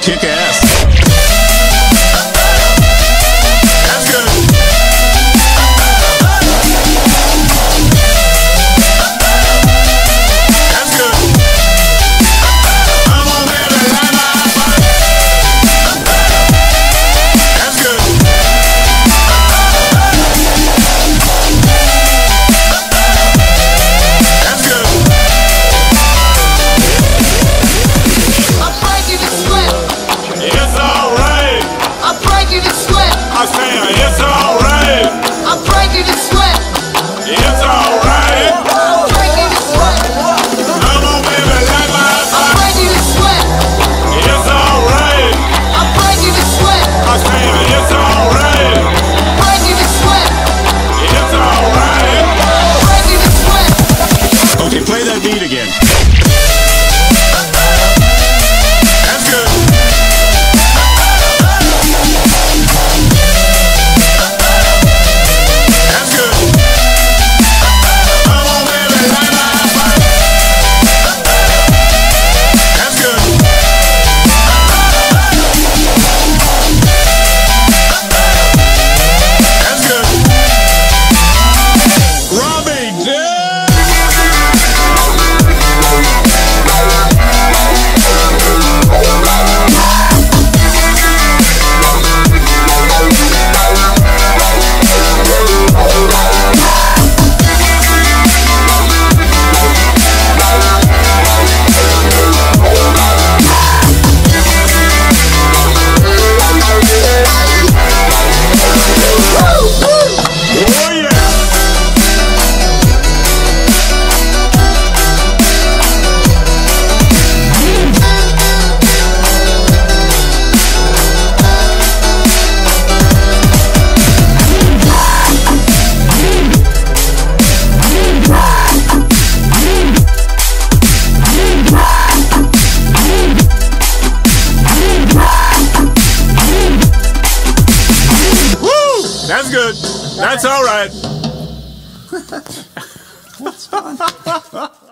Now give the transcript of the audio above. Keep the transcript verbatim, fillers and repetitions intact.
kick ass. That's good. That's good. Come on, baby, light my fire. That's good. That's good. I'm breaking the sweat. It's alright. I'm breaking the sweat. I'm saying it's alright. I'm breaking the sweat. It's alright. I'm breaking the sweat. Come on, baby, light my I'm fire. breaking the sweat. It's alright. I'm breaking the sweat. I'm saying it's alright. Breaking the sweat. It's alright. Breaking the sweat. Okay, play that beat again. That's good. That's good. Come on, baby, light my fire. That's good. That's good. Robbie J. Oh yeah. Woo! That's good. That's all right. That's fun.